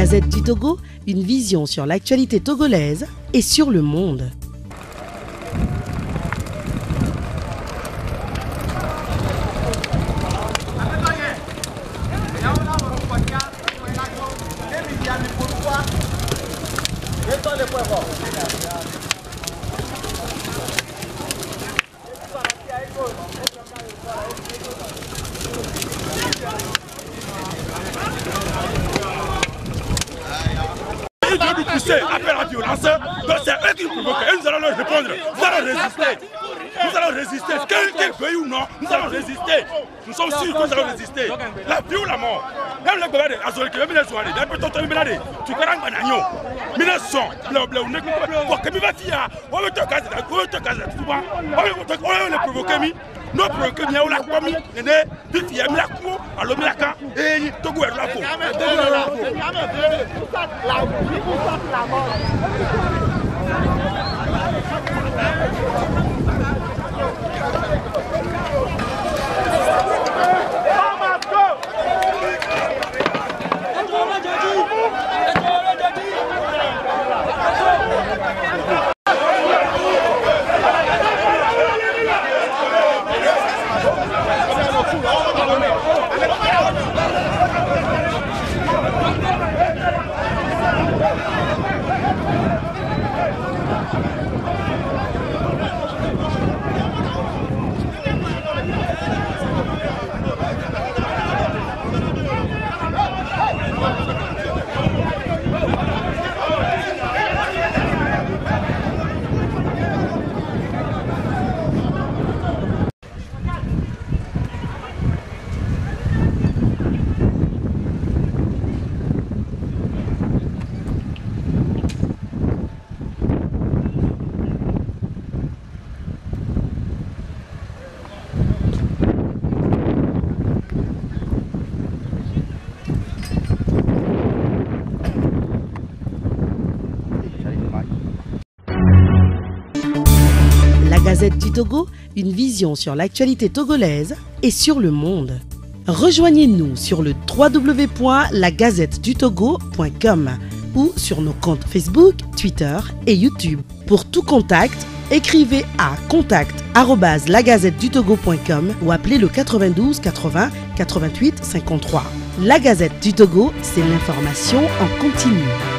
Gazette du Togo, une vision sur l'actualité togolaise et sur le monde. Après la violence, donc c'est eux qui provoquent et nous allons leur répondre. Nous allons résister. Nous allons résister. Quel pays ou non, nous allons résister. Nous sommes sûrs que nous allons résister. La vie ou la mort. Même les bébés, Azol qui veulent soigner, les petits tontons milade, tu connais un agneau. Mille sont, le nez, pour que mi va tirer, on veut te casser, on veut te casser, tu vois. On veut les provoquer, mi. Nous provoquer, mi, on l'a pas mis, et né, puis il y a mis la cour, à l'homme la can, et Togo est là pour. Gazette du Togo, une vision sur l'actualité togolaise et sur le monde. Rejoignez-nous sur le www.lagazettedutogo.com ou sur nos comptes Facebook, Twitter et YouTube. Pour tout contact, écrivez à contact@lagazettedutogo.com ou appelez le 92 80 88 53. La Gazette du Togo, c'est l'information en continu.